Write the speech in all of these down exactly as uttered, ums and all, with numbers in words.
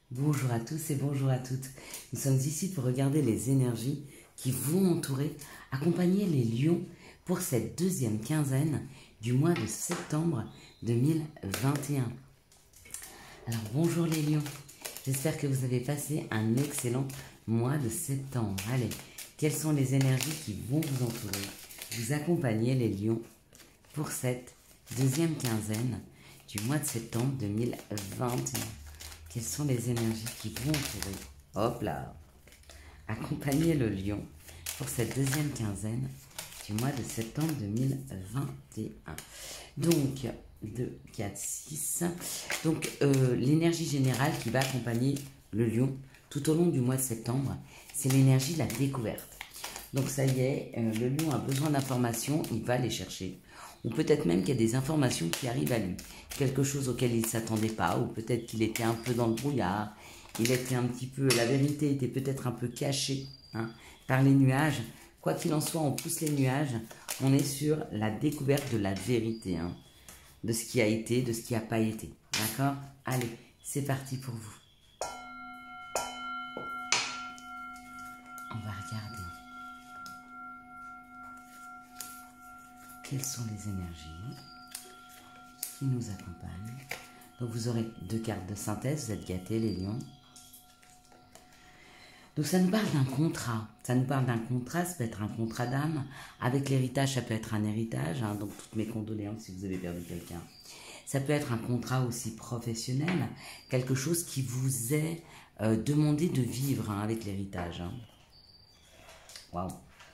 Bonjour à tous et bonjour à toutes. Nous sommes ici pour regarder les énergies qui vont entourer, accompagner les lions pour cette deuxième quinzaine du mois de septembre deux mille vingt et un. Alors bonjour les lions, j'espère que vous avez passé un excellent mois de septembre. Allez, quelles sont les énergies qui vont vous entourer, vous accompagner les lions pour cette deuxième quinzaine du mois de septembre deux mille vingt et un. Quelles sont les énergies qui vont entourer, hop là, accompagner le lion pour cette deuxième quinzaine du mois de septembre deux mille vingt et un. Donc, deux, quatre, six. Donc, euh, l'énergie générale qui va accompagner le lion tout au long du mois de septembre, c'est l'énergie de la découverte. Donc, ça y est, euh, le lion a besoin d'informations, il va les chercher. Ou peut-être même qu'il y a des informations qui arrivent à lui. Quelque chose auquel il ne s'attendait pas, ou peut-être qu'il était un peu dans le brouillard. Il était un petit peu, la vérité était peut-être un peu cachée hein, par les nuages. Quoi qu'il en soit, on pousse les nuages. On est sur la découverte de la vérité. Hein, de ce qui a été, de ce qui n'a pas été. D'accord? Allez, c'est parti pour vous. On va regarder. Quelles sont les énergies qui nous accompagnent? Donc vous aurez deux cartes de synthèse, vous êtes gâtés les lions. Donc ça nous parle d'un contrat, ça nous parle d'un contrat, ça peut être un contrat d'âme. Avec l'héritage, ça peut être un héritage, hein, donc toutes mes condoléances si vous avez perdu quelqu'un. Ça peut être un contrat aussi professionnel, quelque chose qui vous est euh, demandé de vivre hein, avec l'héritage. Hein. Waouh!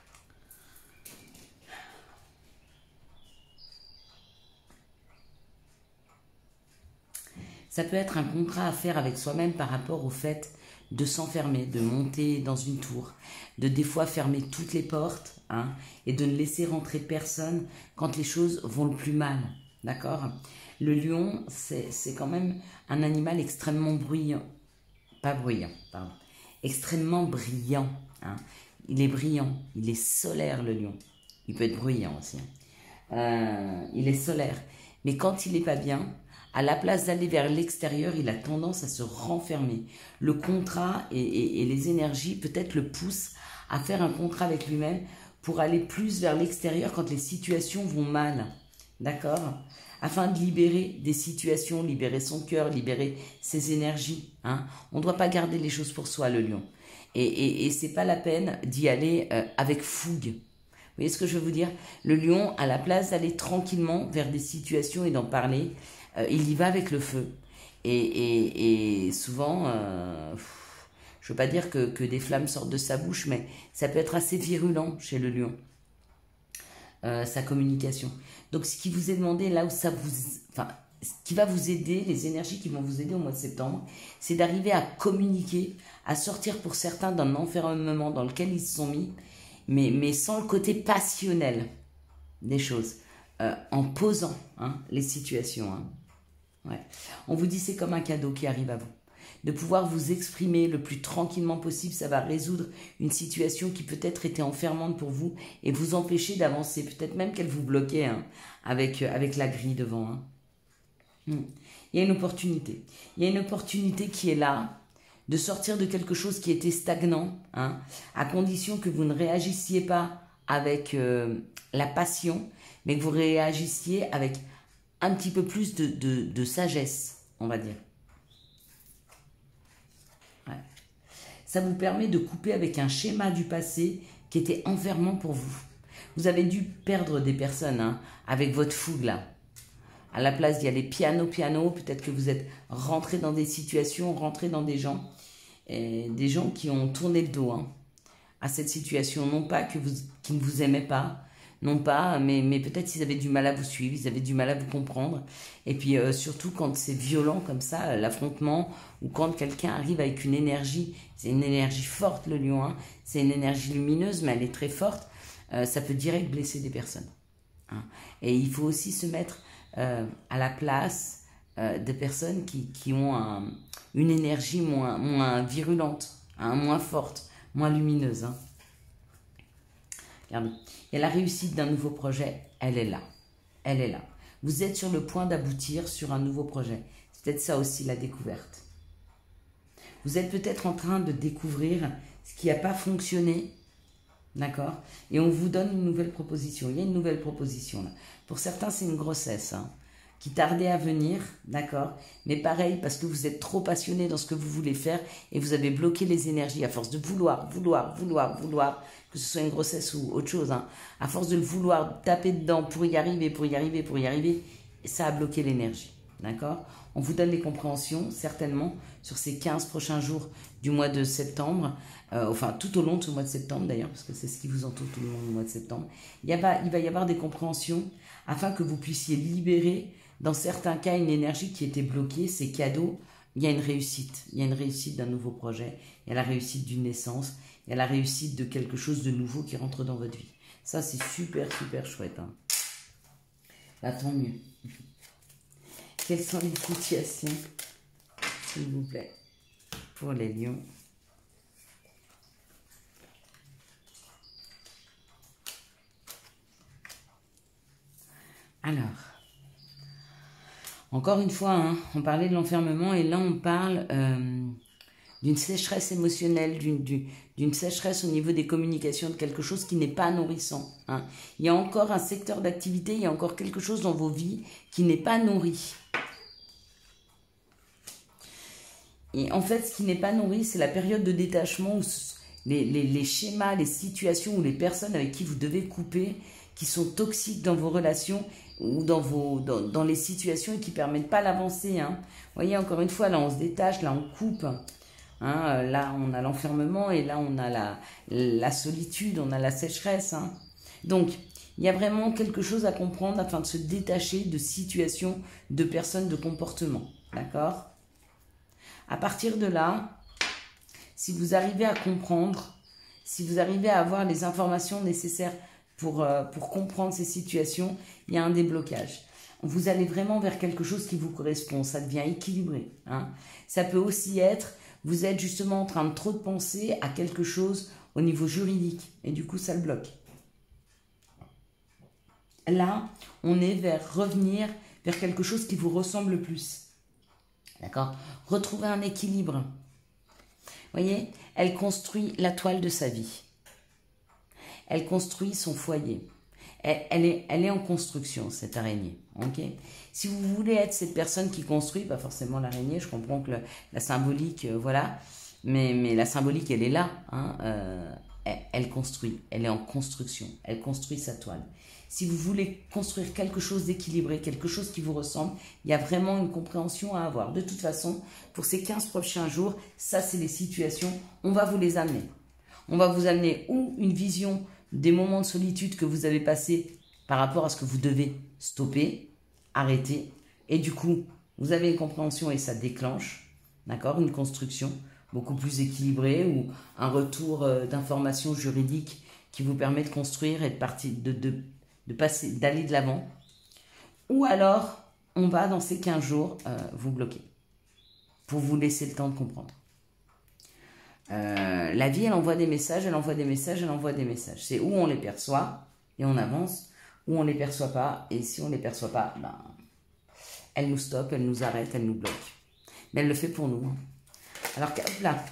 Ça peut être un contrat à faire avec soi-même par rapport au fait de s'enfermer, de monter dans une tour, de des fois fermer toutes les portes hein, et de ne laisser rentrer personne quand les choses vont le plus mal. D'accord? Le lion, c'est quand même un animal extrêmement bruyant. Pas bruyant, pardon. Extrêmement brillant. Hein. Il est brillant, il est solaire le lion. Il peut être bruyant aussi. Euh, il est solaire. Mais quand il n'est pas bien, à la place d'aller vers l'extérieur, il a tendance à se renfermer. Le contrat et, et, et les énergies peut-être le poussent à faire un contrat avec lui-même pour aller plus vers l'extérieur quand les situations vont mal. D'accord? Afin de libérer des situations, libérer son cœur, libérer ses énergies. Hein. On ne doit pas garder les choses pour soi, le lion. Et, et, et ce n'est pas la peine d'y aller euh, avec fougue. Vous voyez ce que je veux vous dire? Le lion, à la place d'aller tranquillement vers des situations et d'en parler, euh, il y va avec le feu. Et, et, et souvent, euh, je ne veux pas dire que, que des flammes sortent de sa bouche, mais ça peut être assez virulent chez le lion, euh, sa communication. Donc, ce qui vous est demandé, là où ça vous... Enfin, ce qui va vous aider, les énergies qui vont vous aider au mois de septembre, c'est d'arriver à communiquer, à sortir pour certains d'un enfermement dans lequel ils se sont mis, mais, mais sans le côté passionnel des choses, euh, en posant hein, les situations. Hein. Ouais. On vous dit c'est comme un cadeau qui arrive à vous. De pouvoir vous exprimer le plus tranquillement possible, ça va résoudre une situation qui peut-être était enfermante pour vous et vous empêcher d'avancer. Peut-être même qu'elle vous bloquait hein, avec, avec la grille devant. Hein. Hmm. Il y a une opportunité. Il y a une opportunité qui est là, de sortir de quelque chose qui était stagnant, hein, à condition que vous ne réagissiez pas avec euh, la passion, mais que vous réagissiez avec un petit peu plus de, de, de sagesse, on va dire. Ouais. Ça vous permet de couper avec un schéma du passé qui était enfermant pour vous. Vous avez dû perdre des personnes hein, avec votre fougue là. À la place d'y aller piano, piano, peut-être que vous êtes rentré dans des situations, rentré dans des gens, et des gens qui ont tourné le dos hein, à cette situation. Non pas que vous, qui ne vous aimaient pas, non pas, mais, mais peut-être qu'ils avaient du mal à vous suivre, ils avaient du mal à vous comprendre. Et puis euh, surtout quand c'est violent comme ça, l'affrontement, ou quand quelqu'un arrive avec une énergie, c'est une énergie forte le lion, hein, c'est une énergie lumineuse, mais elle est très forte, euh, ça peut direct blesser des personnes. Hein. Et il faut aussi se mettre Euh, à la place euh, de personnes qui, qui ont un, une énergie moins, moins virulente, hein, moins forte, moins lumineuse. Hein. Regardez, il y a la réussite d'un nouveau projet, elle est là. Elle est là. Vous êtes sur le point d'aboutir sur un nouveau projet. C'est peut-être ça aussi la découverte. Vous êtes peut-être en train de découvrir ce qui n'a pas fonctionné, d'accord? Et on vous donne une nouvelle proposition. Il y a une nouvelle proposition là. Pour certains, c'est une grossesse hein, qui tardait à venir, d'accord? Mais pareil, parce que vous êtes trop passionné dans ce que vous voulez faire et vous avez bloqué les énergies à force de vouloir, vouloir, vouloir, vouloir, que ce soit une grossesse ou autre chose, hein, à force de le vouloir, taper dedans pour y arriver, pour y arriver, pour y arriver, ça a bloqué l'énergie, d'accord? On vous donne les compréhensions, certainement, sur ces quinze prochains jours du mois de septembre, euh, enfin tout au long de ce mois de septembre d'ailleurs, parce que c'est ce qui vous entoure tout le long du mois de septembre. Il, y a, il va y avoir des compréhensions afin que vous puissiez libérer, dans certains cas, une énergie qui était bloquée, c'est cadeau. Il y a une réussite, il y a une réussite d'un nouveau projet, il y a la réussite d'une naissance, il y a la réussite de quelque chose de nouveau qui rentre dans votre vie. Ça, c'est super, super chouette. Hein. Là, tant mieux. Quelles sont les situations, s'il vous plaît, pour les lions? Alors, encore une fois, hein, on parlait de l'enfermement et là, on parle euh, d'une sécheresse émotionnelle, d'une sécheresse au niveau des communications, de quelque chose qui n'est pas nourrissant. Hein. Il y a encore un secteur d'activité, il y a encore quelque chose dans vos vies qui n'est pas nourri. Et en fait, ce qui n'est pas nourri, c'est la période de détachement où les, les, les schémas, les situations ou les personnes avec qui vous devez couper, qui sont toxiques dans vos relations ou dans, vos, dans, dans les situations et qui ne permettent pas l'avancée. Hein. Vous voyez, encore une fois, là, on se détache, là, on coupe. Hein. Là, on a l'enfermement et là, on a la, la solitude, on a la sécheresse. Hein. Donc, il y a vraiment quelque chose à comprendre afin de se détacher de situations, de personnes, de comportements. D'accord ? À partir de là, si vous arrivez à comprendre, si vous arrivez à avoir les informations nécessaires pour, euh, pour comprendre ces situations, il y a un déblocage. Vous allez vraiment vers quelque chose qui vous correspond, ça devient équilibré. Hein. Ça peut aussi être, vous êtes justement en train de trop de penser à quelque chose au niveau juridique et du coup ça le bloque. Là, on est vers revenir vers quelque chose qui vous ressemble plus. D'accord ? Retrouver un équilibre. Vous voyez, elle construit la toile de sa vie. Elle construit son foyer. Elle, elle, est, elle est en construction, cette araignée. Okay ? Si vous voulez être cette personne qui construit, pas forcément l'araignée, je comprends que le, la symbolique, euh, voilà, mais, mais la symbolique, elle est là. Hein, euh, elle, elle construit, elle est en construction, elle construit sa toile. Si vous voulez construire quelque chose d'équilibré, quelque chose qui vous ressemble, il y a vraiment une compréhension à avoir. De toute façon, pour ces quinze prochains jours, ça c'est les situations, on va vous les amener. On va vous amener ou une vision des moments de solitude que vous avez passés par rapport à ce que vous devez stopper, arrêter. Et du coup, vous avez une compréhension et ça déclenche, d'accord, une construction beaucoup plus équilibrée ou un retour d'informations juridiques qui vous permet de construire et de partir de... de de passer, d'aller de l'avant, ou alors on va dans ces quinze jours euh, vous bloquer pour vous laisser le temps de comprendre. Euh, la vie, elle envoie des messages, elle envoie des messages, elle envoie des messages. C'est où on les perçoit et on avance, ou on les perçoit pas, et si on les perçoit pas, ben, elle nous stoppe, elle nous arrête, elle nous bloque. Mais elle le fait pour nous. Hein. Alors que, hop là,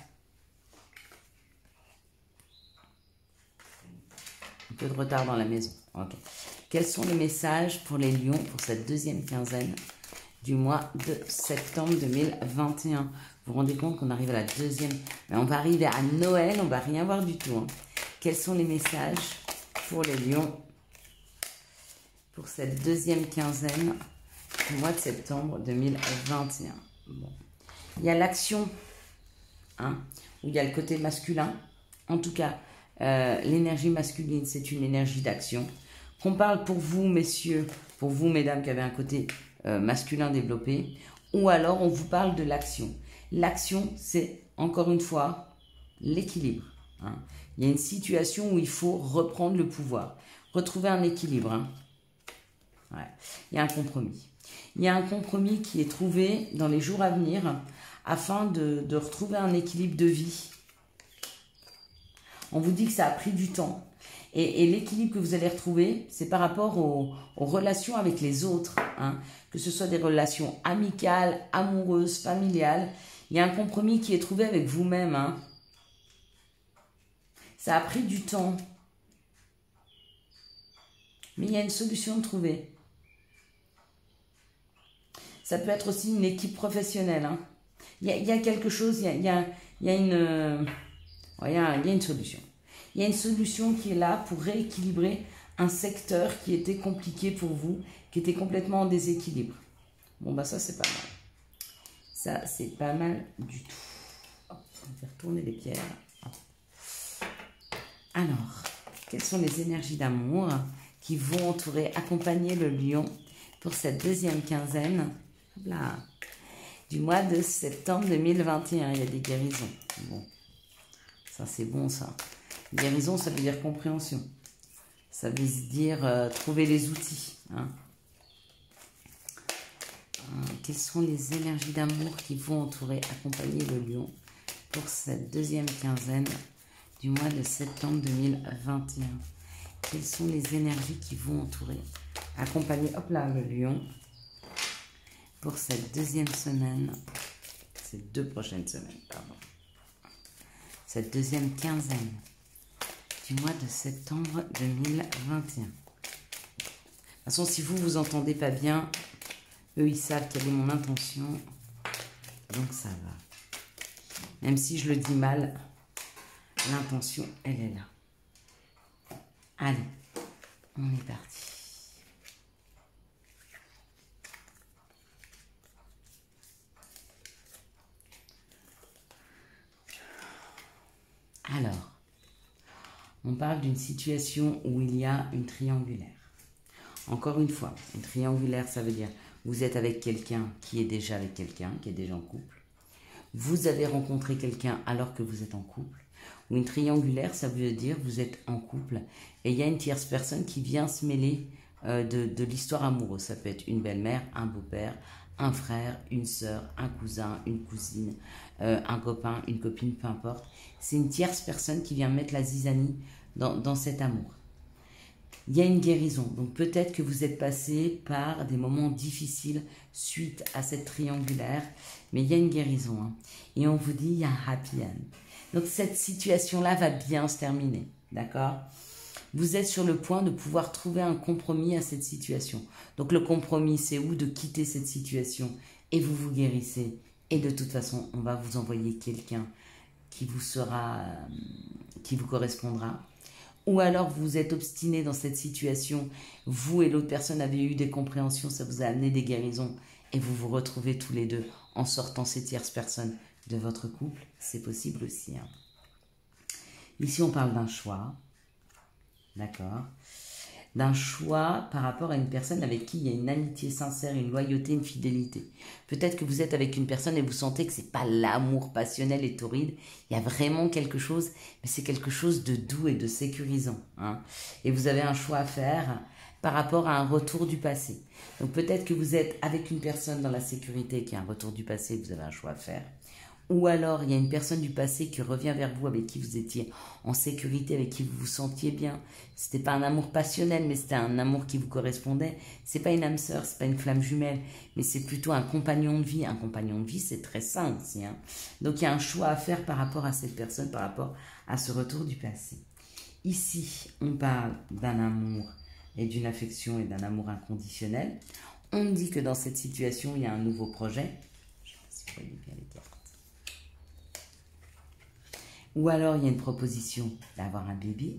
un peu de retard dans la maison. Ok. Quels sont les messages pour les lions pour cette deuxième quinzaine du mois de septembre deux mille vingt et un? Vous vous rendez compte qu'on arrive à la deuxième... Mais on va arriver à Noël, on va rien voir du tout. Hein. Quels sont les messages pour les lions pour cette deuxième quinzaine du mois de septembre deux mille vingt et un? Bon. Il y a l'action, hein, où il y a le côté masculin. En tout cas, euh, l'énergie masculine, c'est une énergie d'action. Qu'on parle pour vous, messieurs, pour vous, mesdames, qui avez un côté euh, masculin développé, ou alors on vous parle de l'action. L'action, c'est, encore une fois, l'équilibre. Hein. Il y a une situation où il faut reprendre le pouvoir, retrouver un équilibre. Hein. Ouais. Il y a un compromis. Il y a un compromis qui est trouvé dans les jours à venir afin de, de retrouver un équilibre de vie. On vous dit que ça a pris du temps. Et, et l'équilibre que vous allez retrouver, c'est par rapport aux, aux relations avec les autres. Hein. Que ce soit des relations amicales, amoureuses, familiales. Il y a un compromis qui est trouvé avec vous-même. Hein. Ça a pris du temps. Mais il y a une solution de trouver. Ça peut être aussi une équipe professionnelle. Hein. Il, y a, il y a quelque chose, il y a, il y a, il y a une, euh, il y a, il y a une solution. Il y a une solution qui est là pour rééquilibrer un secteur qui était compliqué pour vous, qui était complètement en déséquilibre. Bon, bah ça, c'est pas mal. Ça, c'est pas mal du tout. Hop, on va faire tourner les pierres. Hop. Alors, quelles sont les énergies d'amour qui vont entourer, accompagner le lion pour cette deuxième quinzaine là, du mois de septembre deux mille vingt et un? Il y a des guérisons. Bon, ça, c'est bon, ça. Guérison, ça veut dire compréhension. Ça veut dire euh, trouver les outils. Hein. Euh, quelles sont les énergies d'amour qui vont entourer, accompagner le lion pour cette deuxième quinzaine du mois de septembre deux mille vingt et un? Quelles sont les énergies qui vont entourer, accompagner, hop là, le lion pour cette deuxième semaine, ces deux prochaines semaines, pardon. Cette deuxième quinzaine du mois de septembre deux mille vingt et un. De toute façon, si vous vous entendez pas bien, eux, ils savent quelle est mon intention. Donc, ça va. Même si je le dis mal, l'intention, elle est là. Allez, on est parti. Alors, on parle d'une situation où il y a une triangulaire. Encore une fois, une triangulaire, ça veut dire vous êtes avec quelqu'un qui est déjà avec quelqu'un, qui est déjà en couple. Vous avez rencontré quelqu'un alors que vous êtes en couple. Ou une triangulaire, ça veut dire vous êtes en couple et il y a une tierce personne qui vient se mêler euh, de, de l'histoire amoureuse. Ça peut être une belle-mère, un beau-père, un frère, une sœur, un cousin, une cousine, euh, un copain, une copine, peu importe. C'est une tierce personne qui vient mettre la zizanie dans, dans cet amour. Il y a une guérison, donc peut-être que vous êtes passé par des moments difficiles suite à cette triangulaire, mais il y a une guérison. Hein. Et on vous dit, il y a un happy end. Donc cette situation-là va bien se terminer, d'accord? Vous êtes sur le point de pouvoir trouver un compromis à cette situation. Donc le compromis, c'est où? De quitter cette situation et vous vous guérissez. Et de toute façon, on va vous envoyer quelqu'un qui vous sera, euh, qui vous correspondra. Ou alors vous êtes obstiné dans cette situation, vous et l'autre personne avez eu des compréhensions, ça vous a amené des guérisons et vous vous retrouvez tous les deux en sortant ces tierces personnes de votre couple, c'est possible aussi. Hein. Ici on parle d'un choix, d'accord, d'un choix par rapport à une personne avec qui il y a une amitié sincère, une loyauté, une fidélité. Peut-être que vous êtes avec une personne et vous sentez que c'est pas l'amour passionnel et torride, il y a vraiment quelque chose, mais c'est quelque chose de doux et de sécurisant. Hein. Et vous avez un choix à faire par rapport à un retour du passé. Donc peut-être que vous êtes avec une personne dans la sécurité qui a un retour du passé, vous avez un choix à faire. Ou alors, il y a une personne du passé qui revient vers vous, avec qui vous étiez en sécurité, avec qui vous vous sentiez bien. C'était pas un amour passionnel, mais c'était un amour qui vous correspondait. C'est pas une âme sœur, c'est pas une flamme jumelle, mais c'est plutôt un compagnon de vie. Un compagnon de vie, c'est très sain aussi. Hein. Donc, il y a un choix à faire par rapport à cette personne, par rapport à ce retour du passé. Ici, on parle d'un amour et d'une affection et d'un amour inconditionnel. On dit que dans cette situation, il y a un nouveau projet. Je sais pas si vous voyez bien les cartes. Ou alors, il y a une proposition d'avoir un bébé.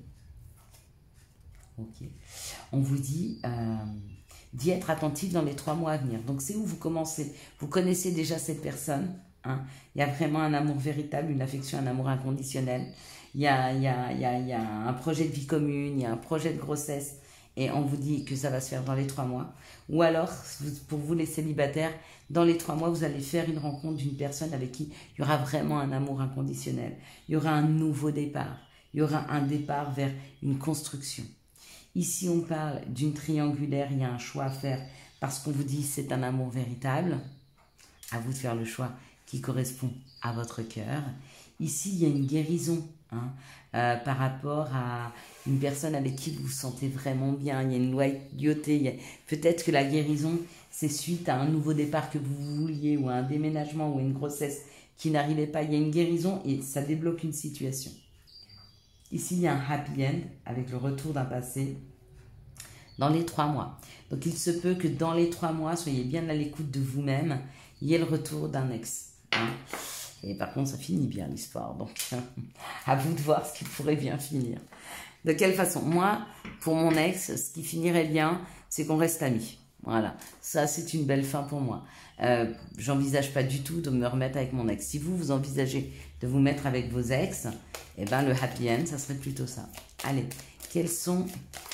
Ok. On vous dit euh, d'y être attentif dans les trois mois à venir. Donc, c'est où vous commencez. Vous connaissez déjà cette personne. Hein. Il y a vraiment un amour véritable, une affection, un amour inconditionnel. Il y a, il y a, il y a, il y a un projet de vie commune, il y a un projet de grossesse. Et on vous dit que ça va se faire dans les trois mois. Ou alors, pour vous les célibataires, dans les trois mois, vous allez faire une rencontre d'une personne avec qui il y aura vraiment un amour inconditionnel. Il y aura un nouveau départ. Il y aura un départ vers une construction. Ici, on parle d'une triangulaire. Il y a un choix à faire parce qu'on vous dit c'est un amour véritable. À vous de faire le choix qui correspond à votre cœur. Ici, il y a une guérison hein, euh, par rapport à une personne avec qui vous vous sentez vraiment bien. Il y a une loyauté. Peut-être que la guérison, c'est suite à un nouveau départ que vous vouliez ou à un déménagement ou à une grossesse qui n'arrivaient pas. Il y a une guérison et ça débloque une situation. Ici, il y a un happy end avec le retour d'un passé dans les trois mois. Donc, il se peut que dans les trois mois, soyez bien à l'écoute de vous-même. Il y ait le retour d'un ex. Hein. Et par contre, ça finit bien l'histoire. Donc, à vous de voir ce qui pourrait bien finir. De quelle façon? Moi, pour mon ex, ce qui finirait bien, c'est qu'on reste amis. Voilà, ça c'est une belle fin pour moi. Euh, J'envisage pas du tout de me remettre avec mon ex. Si vous, vous envisagez de vous mettre avec vos ex, eh ben le happy end, ça serait plutôt ça. Allez, quels sont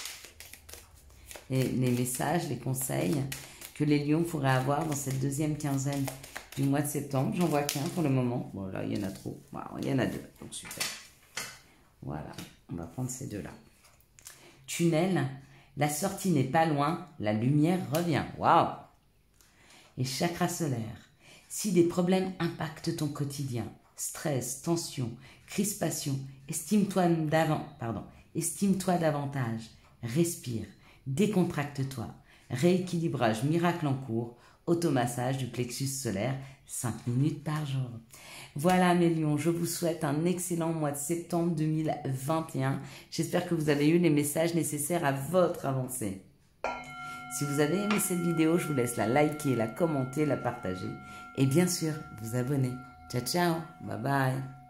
les, les messages, les conseils que les lions pourraient avoir dans cette deuxième quinzaine du mois de septembre? J'en vois qu'un pour le moment. Bon là, il y en a trop. Wow, il y en a deux, donc super. Voilà, on va prendre ces deux-là. Tunnel, la sortie n'est pas loin, la lumière revient. Waouh! Et chakra solaire, si des problèmes impactent ton quotidien, stress, tension, crispation, estime-toi d'avant, pardon, estime-toi davantage, respire, décontracte-toi, rééquilibrage miracle en cours, automassage du plexus solaire, cinq minutes par jour. Voilà mes lions, je vous souhaite un excellent mois de septembre deux mille vingt et un. J'espère que vous avez eu les messages nécessaires à votre avancée. Si vous avez aimé cette vidéo, je vous laisse la liker, la commenter, la partager et bien sûr vous abonner. Ciao ciao, bye bye.